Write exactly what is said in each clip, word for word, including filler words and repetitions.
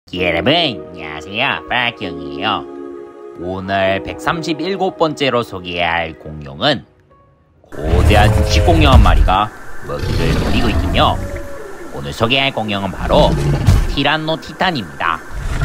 여러분 안녕하세요, 브라키형이에요. 오늘 백삼십칠 번째로 소개할 공룡은 거대한 육식공룡 한 마리가 먹이를 노리고 있군요. 오늘 소개할 공룡은 바로 티라노티탄입니다.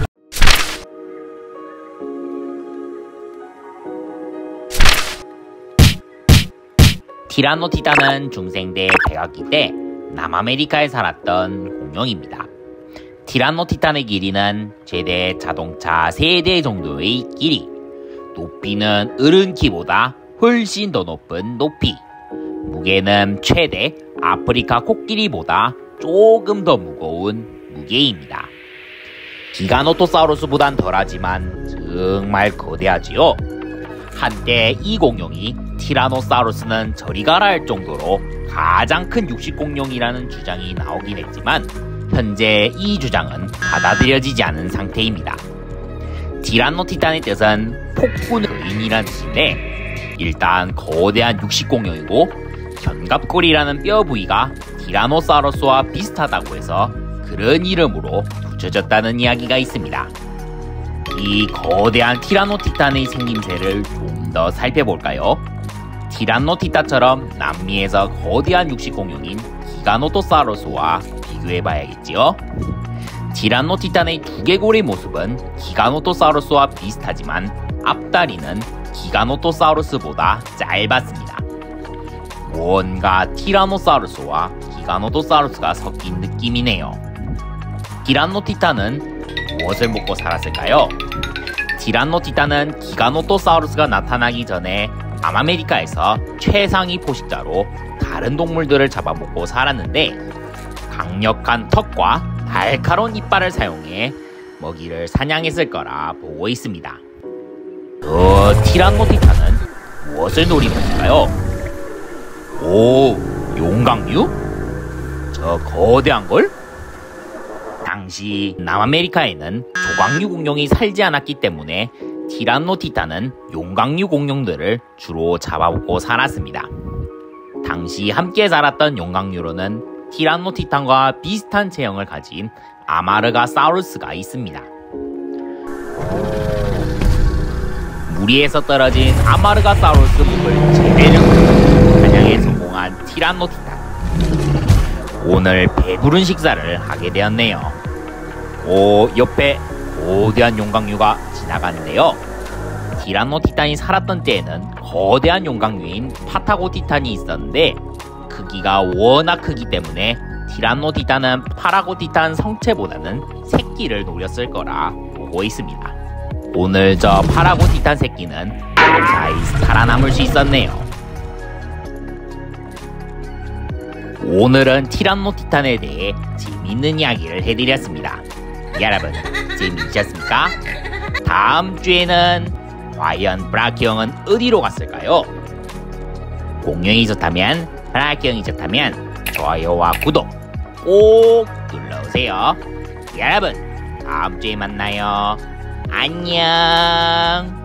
티라노티탄은 중생대 백악기 때 남아메리카에 살았던 공룡입니다. 티라노티탄의 길이는 최대 자동차 세 대 정도의 길이, 높이는 어른 키보다 훨씬 더 높은 높이, 무게는 최대 아프리카 코끼리보다 조금 더 무거운 무게입니다. 기가노토사우루스보단 덜하지만 정말 거대하지요. 한때 이 공룡이 티라노사우루스는 저리 가라 할 정도로 가장 큰 육식공룡이라는 주장이 나오긴 했지만 현재 이 주장은 받아들여지지 않은 상태입니다. 티라노티탄의 뜻은 폭군 거인이라는 뜻인데, 일단 거대한 육식공룡이고 견갑골이라는 뼈 부위가 티라노사우루스와 비슷하다고 해서 그런 이름으로 붙여졌다는 이야기가 있습니다. 이 거대한 티라노티탄의 생김새를 좀 더 살펴볼까요? 티라노티탄처럼 남미에서 거대한 육식공룡인 기가노토사우루스와 비교해봐야겠지요. 티라노티탄의 두개골의 모습은 기가노토사우루스와 비슷하지만 앞다리는 기가노토사우루스보다 짧았습니다. 뭔가 티라노사우루스와 기가노토사우루스가 섞인 느낌이네요. 티라노티탄은 무엇을 먹고 살았을까요? 티라노티탄은 기가노토사우루스가 나타나기 전에 남아메리카에서 최상위 포식자로 다른 동물들을 잡아먹고 살았는데, 강력한 턱과 날카로운 이빨을 사용해 먹이를 사냥했을 거라 보고 있습니다. 어, 티라노티탄은 무엇을 노리고 있을까요? 오, 용광류? 저 거대한 걸? 당시 남아메리카에는 조광류 공룡이 살지 않았기 때문에 티라노티탄은 용광류 공룡들을 주로 잡아먹고 살았습니다. 당시 함께 살았던 용광류로는 티라노티탄과 비슷한 체형을 가진 아마르가사우루스가 있습니다. 무리에서 떨어진 아마르가사우루스 목을 제대로 사냥에 성공한 티라노티탄. 오늘 배부른 식사를 하게 되었네요. 오, 옆에 거대한 용광류가 지나가는데요. 티라노티탄이 살았던 때에는 거대한 용광류인 파타고티탄이 있었는데, 크기가 워낙 크기 때문에 티라노티탄은 파라고티탄 성체보다는 새끼를 노렸을 거라 보고 있습니다. 오늘 저 파라고티탄 새끼는 무사히 살아남을 수 있었네요. 오늘은 티라노티탄에 대해 재미있는 이야기를 해드렸습니다. 여러분 재미있으셨습니까? 다음 주에는 과연 브라키 형은 어디로 갔을까요? 공룡이 좋다면, 브라키 형이 좋다면 좋아요와 구독 꼭 눌러주세요. 여러분 다음 주에 만나요. 안녕.